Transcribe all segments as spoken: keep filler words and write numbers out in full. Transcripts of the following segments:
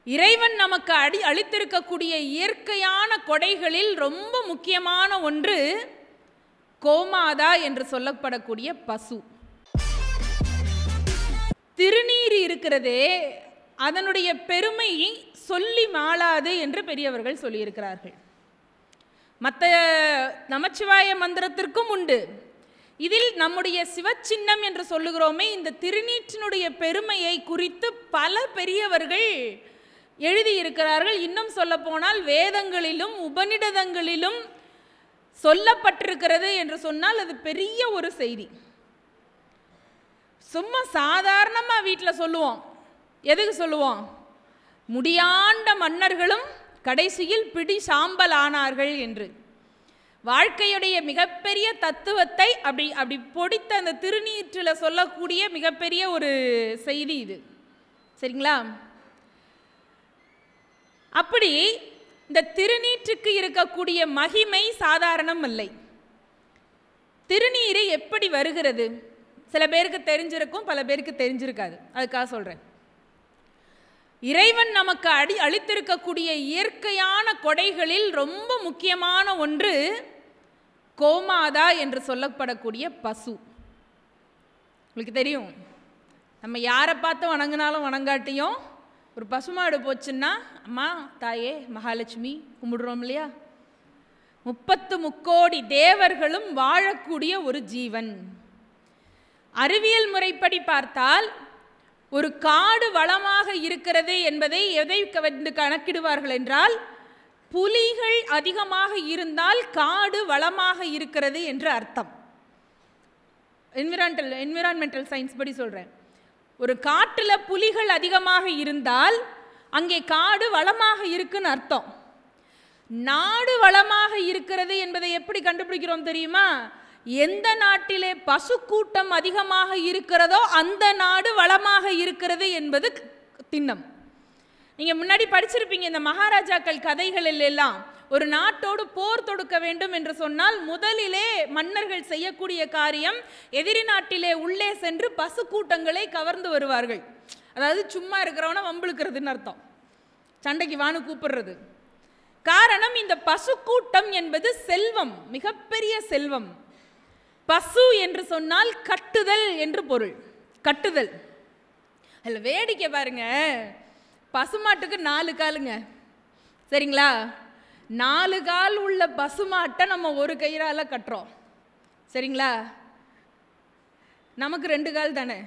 இறைவன் நமக்கு அடி அளித்திருக்கக்கூடிய இயற்கையான கொடைகளில் ரொம்ப முக்கியமான ஒன்று கோமாதா என்று சொல்லப்படக்கூடிய பசு. திருநீர் இருக்கிறதே அதனுடைய பெருமை சொல்லி மாளாது என்று பெரியவர்கள் சொல்லியிருக்கிறார்கள். மற்ற நமச்சிவாய மந்திரத்திற்கும் உண்டு. இதில் நம்முடைய சிவச்சின்னம் என்று சொல்லுகிறோமே, இந்த திருநீற்றினுடைய பெருமையை குறித்து பல பெரியவர்கள் எழுதியிருக்கிறார்கள். இன்னும் சொல்ல போனால் வேதங்களிலும் உபநிடதங்களிலும் சொல்லப்பட்டிருக்கிறது என்று சொன்னால் அது பெரிய ஒரு செய்தி. சும்மா சாதாரணமாக வீட்டில் சொல்லுவோம். எதுக்கு சொல்லுவோம்? முடியாண்ட மன்னர்களும் கடைசியில் பிடி சாம்பல் ஆனார்கள் என்று. வாழ்க்கையுடைய மிகப்பெரிய தத்துவத்தை அப்படி அப்படி பொடித்த அந்த திருநீற்றில் சொல்லக்கூடிய மிகப்பெரிய ஒரு செய்தி இது. சரிங்களா? அப்படி இந்த திருநீற்றுக்கு இருக்கக்கூடிய மகிமை சாதாரணம் இல்லை. திருநீர் எப்படி வருகிறது? சில பேருக்கு தெரிஞ்சிருக்கும், பல பேருக்கு தெரிஞ்சிருக்காது. அதுக்காக சொல்கிறேன். இறைவன் நமக்கு அடி அளித்திருக்கக்கூடிய இயற்கையான கொடைகளில் ரொம்ப முக்கியமான ஒன்று கோமாதா என்று சொல்லப்படக்கூடிய பசு. உங்களுக்கு தெரியும், நம்ம யாரை பார்த்து வணங்கினாலும் வணங்காட்டியும் ஒரு பசுமாடு போச்சுன்னா அம்மா தாயே மகாலட்சுமி கும்பிடுறோம் இல்லையா? முப்பத்து முக்கோடி தேவர்களும் வாழக்கூடிய ஒரு ஜீவன். அறிவியல் முறைப்படி பார்த்தால் ஒரு காடு வளமாக இருக்கிறது என்பதை எதை வந்து கணக்கிடுவார்கள் என்றால், புலிகள் அதிகமாக இருந்தால் காடு வளமாக இருக்கிறது என்று அர்த்தம். என்விரான்மெண்டல் என்விரான்மெண்டல் சயின்ஸ் படி சொல்கிறேன். ஒரு காட்டில் புலிகள் அதிகமாக இருந்தால் அங்கே காடு வளமாக இருக்குன்னு அர்த்தம். நாடு வளமாக இருக்கிறது என்பதை எப்படி கண்டுபிடிக்கிறோம் தெரியுமா? எந்த நாட்டிலே பசு கூட்டம் அதிகமாக இருக்கிறதோ அந்த நாடு வளமாக இருக்கிறது என்பது திண்ணம். நீங்கள் முன்னாடி படிச்சிருப்பீங்க இந்த மகாராஜாக்கள் கதைகளில் எல்லாம். ஒரு நாட்டோடு போர் தொடுக்க வேண்டும் என்று சொன்னால் முதலிலே மன்னர்கள் செய்யக்கூடிய காரியம் எதிரி நாட்டிலே உள்ளே சென்று பசு கூட்டங்களை கவர்ந்து வருவார்கள். அதாவது சும்மா இருக்கிறவன வம்பிழுக்கிறதுன்னு அர்த்தம், சண்டைக்கு வானு கூப்பிடுறது. காரணம், இந்த பசு கூட்டம் என்பது செல்வம், மிகப்பெரிய செல்வம். பசு என்று சொன்னால் கட்டுதல் என்று பொருள். கட்டுதல். அதில் வேடிக்கை பாருங்க, பசுமாட்டுக்கு நாலு காலுங்க. சரிங்களா? நாலு கால் உள்ள பசுமாட்டை நம்ம ஒரு கயிறால கட்டுறோம். சரிங்களா? நமக்கு ரெண்டு கால் தானே.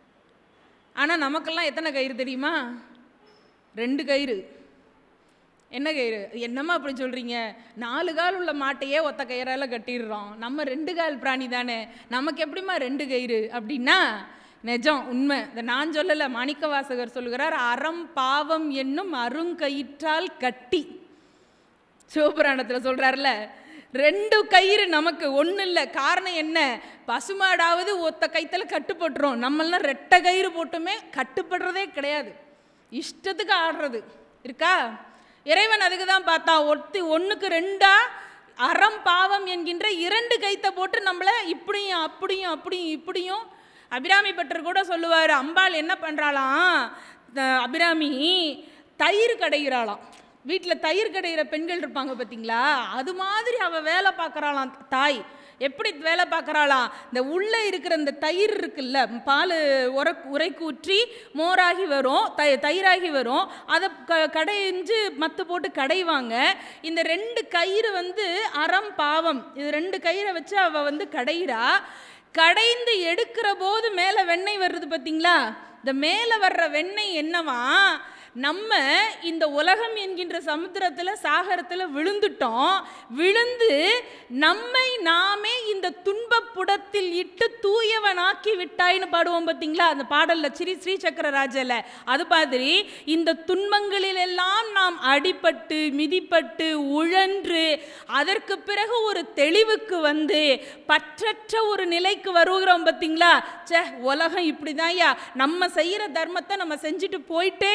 ஆனால் நமக்கெல்லாம் எத்தனை கயிறு தெரியுமா? ரெண்டு கயிறு. என்ன கயிறு? என்னம்மா அப்படி சொல்கிறீங்க? நாலு கால் உள்ள மாட்டையே ஒத்த கயிறால கட்டிடுறோம். நம்ம ரெண்டு கால் பிராணி தானே, நமக்கு எப்படிமா ரெண்டு கயிறு அப்படின்னா நிஜம், உண்மை. இந்த நான் சொல்லலை, மாணிக்க வாசகர் சொல்லுகிறார், அறம் பாவம் என்னும் அருங்கயிற்றால் கட்டி. சிவபுராணத்தில் சொல்கிறார்ல, ரெண்டு கயிறு நமக்கு, ஒன்றும் இல்லை. காரணம் என்ன? பசுமாடாவது ஒத்த கைத்தில் கட்டுப்பட்டுரும். நம்மளாம் ரெட்டை கயிறு போட்டுமே கட்டுப்படுறதே கிடையாது, இஷ்டத்துக்கு ஆடுறது இருக்கா? இறைவன் அதுக்கு தான் பார்த்தா, ஒத்தி ஒன்றுக்கு ரெண்டா அறம் பாவம் என்கின்ற இரண்டு கைத்தை போட்டு நம்மளை இப்படியும் அப்படியும் அப்படியும் இப்படியும். அபிராமி பட்டர் கூட சொல்லுவார், அம்பாள் என்ன பண்ணுறாளாம், அபிராமி தயிர் கடைகிறாளாம். வீட்டில் தயிர் கடைகிற பெண்கள் இருப்பாங்க பார்த்தீங்களா, அது மாதிரி அவள் வேலை பார்க்குறாளாம் தாய். எப்படி வேலை பார்க்குறாளாம்? இந்த உள்ளே இருக்கிற இந்த தயிர் இருக்குல்ல, பால் உர உரைக்கூற்றி மோராகி வரும், த தயிராகி வரும். அதை க கடைஞ்சு மத்து போட்டு கடைவாங்க. இந்த ரெண்டு கயிறு வந்து அறம் பாவம், இது ரெண்டு கயிறை வச்சு அவள் வந்து கடைகிறா. கடைந்து எடுக்கிற போது மேலே வெண்ணெய் வருது பார்த்தீங்களா? இந்த மேலே வர்ற வெண்ணெய் என்னவா, நம்ம இந்த உலகம் என்கின்ற சமுத்திரத்தில் சாகரத்தில் விழுந்துட்டோம். விழுந்து நம்மை நாமே இந்த துன்பப்புடத்தில் இட்டு தூயவனாக்கி விட்டாயின்னு பாடுவோம் பார்த்தீங்களா? அந்த பாடலில் ஸ்ரீ ஸ்ரீ சக்கரராஜில். அது மாதிரி இந்த துன்பங்களிலெல்லாம் நாம் அடிபட்டு மிதிப்பட்டு உழன்று அதற்கு பிறகு ஒரு தெளிவுக்கு வந்து பற்றற்ற ஒரு நிலைக்கு வருகிறோம் பார்த்தீங்களா? சே, உலகம் இப்படி தான்யா, நம்ம செய்கிற தர்மத்தை நம்ம செஞ்சுட்டு போயிட்டே இருக்க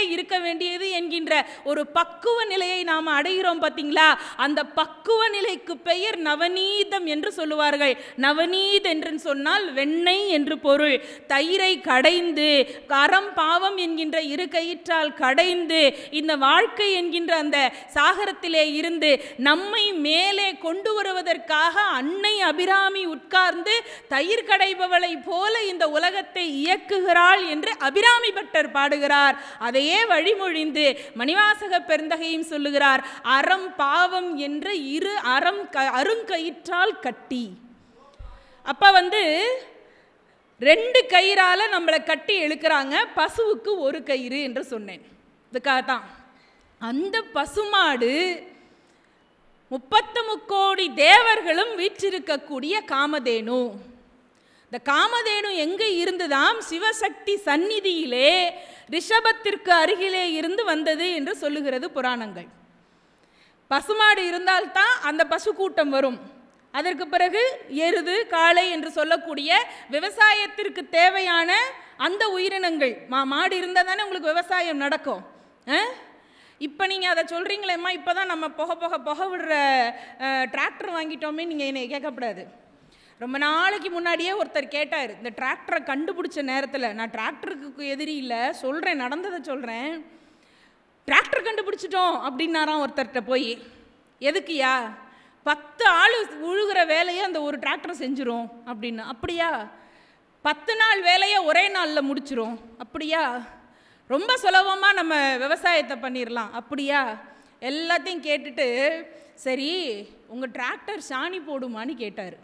வேண்டியது என்கின்ற ஒரு பக்குவ நிலையை நாம் அடைகிறோம் பார்த்தீங்களா? அந்த பக்குவ நிலைக்கு பெயர் நவநீதம் என்று சொல்லுவார்கள். நவநீத் என்று சொன்னால் வெண்ணெய் என்று பொருள். தயிரை கடைந்து அறம் பாவம் என்கின்ற இரு கயிற்றால் கடைந்து இந்த வாழ்க்கை என்கின்ற அந்த சாகரத்திலே இருந்து நம்மை மேலே கொண்டு வருவதற்காக அன்னை அபிராமி உட்கார்ந்து தயிர் கடைபவளை போல இந்த உலகத்தை இயக்குகிறாள் என்று அபிராமி பட்டர் பாடுகிறார். அதையே வழிமொழிந்து மணிவாசக பெருந்தகையும் சொல்லுகிறார், அறம் பாவம் என்ற இரு அறம் அருங்கயிற்றால் கட்டி. அப்ப வந்து ரெண்டு கயிறால நம்மளை கட்டி இழுக்கிறாங்க, பசுவுக்கு ஒரு கயிறு என்று சொன்னேன். இதுக்காக தான் அந்த பசுமாடு முப்பத்து முக்கோடி தேவர்களும் வீற்றிருக்கக்கூடிய காமதேனு. இந்த காமதேனு எங்கே இருந்துதாம்? சிவசக்தி சந்நிதியிலே ரிஷபத்திற்கு அருகிலே இருந்து வந்தது என்று சொல்லுகிறது புராணங்கள். பசுமாடு இருந்தால்தான் அந்த பசு கூட்டம் வரும். அதற்கு பிறகு எருது காளை என்று சொல்லக்கூடிய விவசாயத்திற்கு தேவையான அந்த உயிரினங்கள், மா மாடு இருந்தால் தானே உங்களுக்கு விவசாயம் நடக்கும். இப்போ நீங்கள் அதை சொல்கிறீங்களேம்மா, இப்போ தான் நம்ம புகை புகை புகை விடுற டிராக்டர் வாங்கிட்டோமே நீங்கள் என்னை கேட்கக்கூடாது. ரொம்ப நாளைக்கு முன்னாடியே ஒருத்தர் கேட்டார், இந்த டிராக்டரை கண்டுபிடிச்ச நேரத்தில். நான் டிராக்டருக்கு எதிரி இல்லை, சொல்கிறேன், நடந்ததை சொல்கிறேன். டிராக்டர் கண்டுபிடிச்சிட்டோம் அப்படின்னாராம் ஒருத்தர்கிட்ட போய். எதுக்குயா? பத்து ஆள் உழுகிற வேலையை அந்த ஒரு டிராக்டர் செஞ்சிரும் அப்படின்னு. அப்படியா? பத்து நாள் வேலையை ஒரே நாளில் முடிச்சிரும். அப்படியா? ரொம்ப சுலபமாக நம்ம விவசாயத்தை பண்ணிடலாம். அப்படியா? எல்லாத்தையும் கேட்டுட்டு, சரி உங்கள் டிராக்டர் சாணி போடுமான்னு கேட்டார்.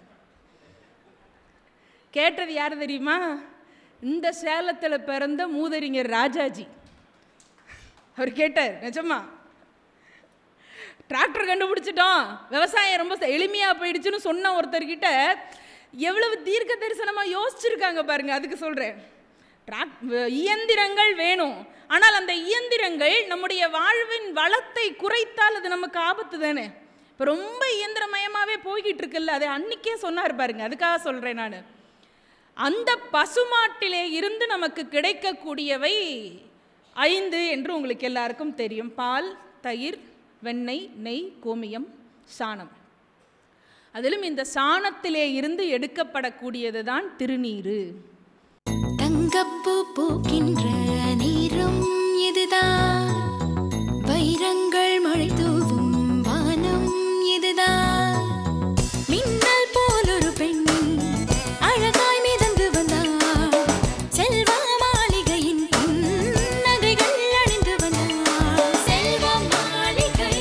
கேட்டது யார் தெரியுமா? இந்த சேலத்தில் பிறந்த மூதறிஞர் ராஜாஜி. அவர் கேட்டார், நிஜமா டிராக்டர் கண்டுபிடிச்சிட்டோம், விவசாயம் ரொம்ப எளிமையாக போயிடுச்சுன்னு சொன்ன ஒருத்தர்கிட்ட எவ்வளவு தீர்க்க தரிசனமாக யோசிச்சிருக்காங்க பாருங்க. அதுக்கு சொல்கிறேன், டிராக் இயந்திரங்கள் வேணும், ஆனால் அந்த இயந்திரங்கள் நம்முடைய வாழ்வின் வளத்தை குறைத்தால் அது நமக்கு ஆபத்து தானே. இப்போ ரொம்ப இயந்திரமயமாகவே போய்கிட்டு இருக்குல்ல, அதை அன்னைக்கே சொன்னார் பாருங்க. அதுக்காக சொல்கிறேன் நான். அந்த பசுமாட்டிலே இருந்து நமக்கு கிடைக்கக்கூடியவை ஐந்து என்று உங்களுக்கு எல்லாருக்கும் தெரியும். பால், தயிர், வெண்ணெய், நெய், கோமியம், சாணம். அதிலும் இந்த சாணத்திலே இருந்து எடுக்கப்படக்கூடியது தான் திருநீரு. தங்கப்பூ பூக்கின்ற நீரும் இதுதான், வைரங்கள் மழை தூவும் வானம் இதுதான். மின்னல் போல் ஒரு பெண் அழகாய் மிதந்து வந்தாள், செல்வ மாளிகையின் நகைகள் அணிந்து வந்தாள். செல்வ மாளிகை.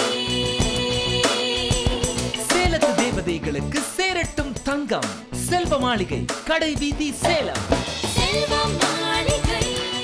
சேலத்து தேவதைகளுக்கு சேரட்டும் தங்கம். செல்வ மாளிகை, கடை வீதி, சேலம். செல்வ மாளிகை.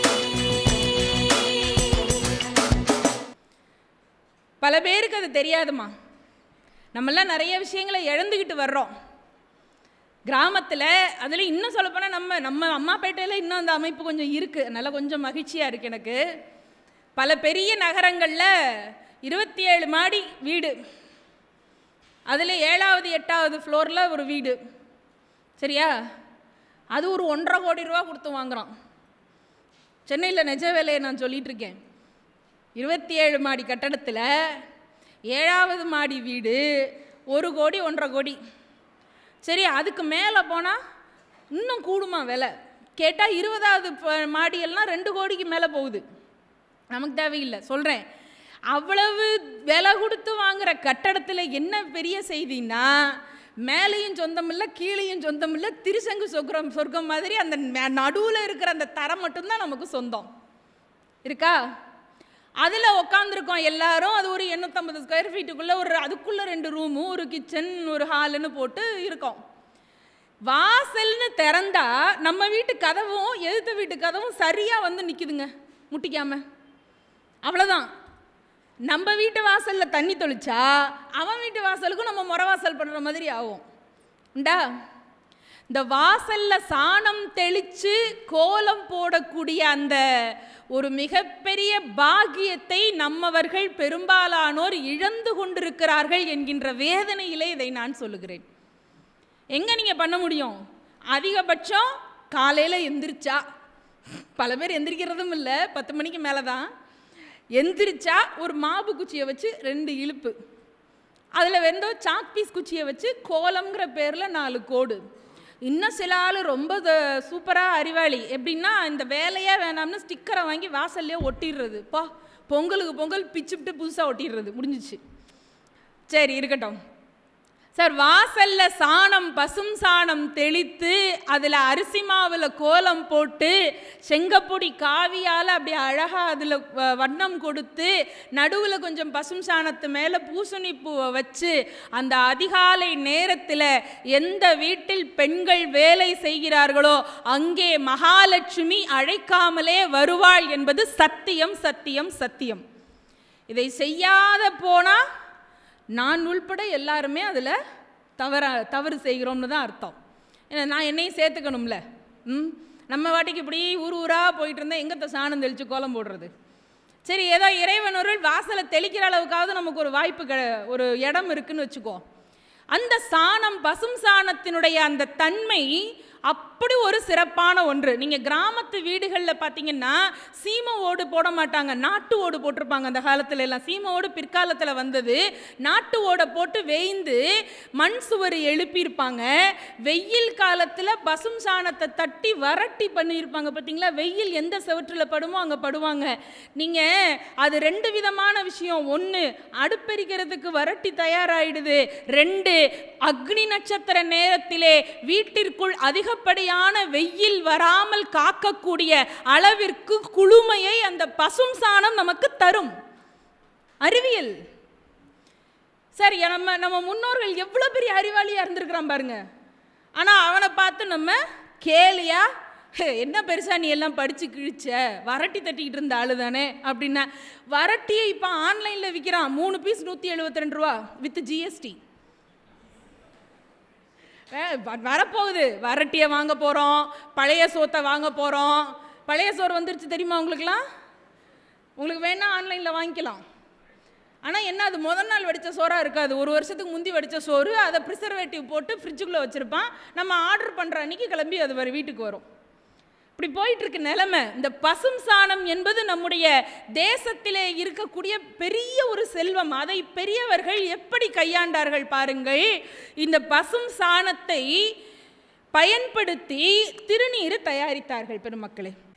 பல பேருக்கு அது தெரியாதுமா. நம்மெல்லாம் நிறைய விஷயங்களை இழந்துக்கிட்டு வர்றோம் கிராமத்தில். அதில் இன்னும் சொல்லப்போனால் நம்ம நம்ம அம்மாப்பேட்டையில் இன்னும் அந்த அமைப்பு கொஞ்சம் இருக்குது. அதனால் கொஞ்சம் மகிழ்ச்சியாக இருக்குது எனக்கு. பல பெரிய நகரங்களில் இருபத்தி ஏழு மாடி வீடு, அதில் ஏழாவது எட்டாவது ஃப்ளோரில் ஒரு வீடு, சரியா? அது ஒரு ஒன்றரை கோடி ரூபா கொடுத்து வாங்குகிறான். சென்னையில் நிஜ வேலையை நான் சொல்லிகிட்டு இருக்கேன். இருபத்தி ஏழு மாடி கட்டடத்தில் ஏழாவது மாடி வீடு ஒரு கோடி ஒன்றரை கோடி. சரி, அதுக்கு மேலே போனால் இன்னும் கூடுமா விலை? கேட்டால் இருபதாவது மாடியெல்லாம் ரெண்டு கோடிக்கு மேலே போகுது. நமக்கு தேவையில்லை, சொல்கிறேன். அவ்வளவு விலை கொடுத்து வாங்குகிற கட்டடத்தில் என்ன பெரிய செய்தின்னா, மேலேயும் சொந்தம் இல்லை, கீழேயும் சொந்தம் இல்லை, திருசங்கு சொர்க்கம் சொர்க்கம் மாதிரி அந்த நடுவில் இருக்கிற அந்த தரம் மட்டும்தான் நமக்கு சொந்தம். இருக்கா? அதில் உக்காந்துருக்கோம் எல்லாரும். அது ஒரு எண்ணூற்றம்பது ஸ்கொயர் ஃபீட்டுக்குள்ளே ஒரு அதுக்குள்ளே ரெண்டு ரூமு, ஒரு கிச்சன், ஒரு ஹாலுன்னு போட்டு இருக்கோம். வாசல்னு திறந்தா நம்ம வீட்டு கதவும் எதிர்த்த வீட்டு கதவும் சரியாக வந்து நிற்குதுங்க, முட்டிக்காமல். அவ்வளோதான். நம்ம வீட்டு வாசலில் தண்ணி தொளிச்சா அவன் வீட்டு வாசலுக்கும் நம்ம முறை வாசல் பண்ணுற மாதிரி ஆகும். உண்டா? இந்த வாசலில் சாணம் தெளித்து கோலம் போடக்கூடிய அந்த ஒரு மிகப்பெரிய பாக்கியத்தை நம்மவர்கள் பெரும்பாலானோர் இழந்து கொண்டிருக்கிறார்கள் என்கின்ற வேதனையிலே இதை நான் சொல்லுகிறேன். எங்கே நீங்கள் பண்ண முடியும்? அதிகபட்சம் காலையில் எந்திரிச்சா, பல பேர் எந்திரிக்கிறதும் இல்லை, பத்து மணிக்கு மேலே தான். எந்திரிச்சா ஒரு மாவு குச்சியை வச்சு ரெண்டு இழுப்பு, அதில் வெந்தோ சாக் பீஸ் குச்சியை வச்சு கோலம்ங்கிற பேரில் நாலு கோடு. இன்னும் சில ஆள் ரொம்ப சூப்பராக அறிவாளி, எப்படின்னா இந்த வேலையே வேணாம்னு ஸ்டிக்கரை வாங்கி வாசல்லையே ஒட்டிடுறது. பா பொங்கலுக்கு பொங்கல் பிச்சுப்பிட்டு புதுசாக ஒட்டிடுறது, முடிஞ்சிச்சு. சரி இருக்கட்டும் சார். வாசல்ல சாணம் பசும் சாணம் தெளித்து அதில் அரிசி மாவில் கோலம் போட்டு செங்கப்பொடி காவியால் அப்படி அழகாக அதில் வண்ணம் கொடுத்து நடுவில் கொஞ்சம் பசும் சாணத்து மேலே பூசணி பூவை வச்சு அந்த அதிகாலை நேரத்தில் எந்த வீட்டில் பெண்கள் வேலை செய்கிறார்களோ அங்கே மகாலட்சுமி அழைக்காமலே வருவாள் என்பது சத்தியம் சத்தியம் சத்தியம். இதை செய்யாத போனால் நான் உள்பட எல்லாருமே அதில் தவற தவறு செய்கிறோம்னு தான் அர்த்தம். ஏன்னா நான் என்னையும் சேர்த்துக்கணும்ல. ம் நம்ம வாட்டிக்கு இப்படி ஊர் ஊராக போயிட்டு இருந்தால் எங்கே சாணம் தெளித்து கோலம் போடுறது? சரி, ஏதோ இறைவனொருள் வாசலை தெளிக்கிற அளவுக்காவது நமக்கு ஒரு வாய்ப்பு க ஒரு இடம் இருக்குன்னு வச்சுக்கோ. அந்த சாணம் பசும் சாணத்தினுடைய அந்த தன்மை அப்படி ஒரு சிறப்பான ஒன்று. நீங்கள் கிராமத்து வீடுகளில் பார்த்தீங்கன்னா சீம ஓடு போட மாட்டாங்க, நாட்டு ஓடு போட்டிருப்பாங்க. அந்த காலத்துல எல்லாம் சீம ஓடு பிற்காலத்தில் வந்தது. நாட்டு ஓடை போட்டு வேய்ந்து மண் சுவர் எழுப்பியிருப்பாங்க. வெயில் காலத்தில் பசும் சாணத்தை தட்டி வரட்டி பண்ணியிருப்பாங்க. பார்த்தீங்களா, வெயில் எந்த செவற்றில் படுமோ அங்கே படுவாங்க. நீங்கள் அது ரெண்டு விதமான விஷயம். ஒன்று, அடுப்பெரிக்கிறதுக்கு வரட்டி தயாராகிடுது. ரெண்டு, அக்னி நட்சத்திர நேரத்திலே வீட்டிற்குள் அதிகப்படியான வெயில் வராமல் காக்கக்கூடிய அளவிற்கு குளுமையை அந்த பசும் சாணம் நமக்கு தரும். அறிவியல். சரி, நம்ம நம்ம முன்னோர்கள் எவ்வளோ பெரிய அறிவாளியாக இருந்திருக்கிறான் பாருங்க. ஆனால் அவனை பார்த்து நம்ம கேலியா, என்ன பெருசா நீ எல்லாம் படிச்சு கிழிச்ச, வரட்டி தட்டிக்கிட்டு இருந்த ஆளு தானே அப்படின்னா. வரட்டியை இப்போ ஆன்லைனில் விற்கிறான், மூணு பீஸ் நூற்றி எழுபத்தி ரெண்டு ரூபா வித் ஜிஎஸ்டி. வரப்போகுது, வரட்டியை வாங்க போகிறோம், பழைய சோத்தை வாங்க போகிறோம். பழைய சோறு வந்துருச்சு தெரியுமா உங்களுக்குலாம்? உங்களுக்கு வேணால் ஆன்லைனில் வாங்கிக்கலாம். ஆனால் என்ன, அது முதல் நாள் வடித்த சோறாக இருக்காது. ஒரு வருஷத்துக்கு முந்தி வடித்த சோறு, அதை ப்ரிசர்வேட்டிவ் போட்டு ஃப்ரிட்ஜுக்குள்ளே வச்சுருப்பான். நம்ம ஆர்டர் பண்ணுற அன்றைக்கி கிளம்பி அது வர வீட்டுக்கு வரும். இப்படி போயிட்டுருக்கு நிலைமை. இந்த பசும் சாணம் என்பது நம்முடைய தேசத்திலே இருக்கக்கூடிய பெரிய ஒரு செல்வம். அதை பெரியவர்கள் எப்படி கையாண்டார்கள் பாருங்கள். இந்த பசும் சாணத்தை பயன்படுத்தி திருநீர் தயாரித்தார்கள் பெருமக்களே.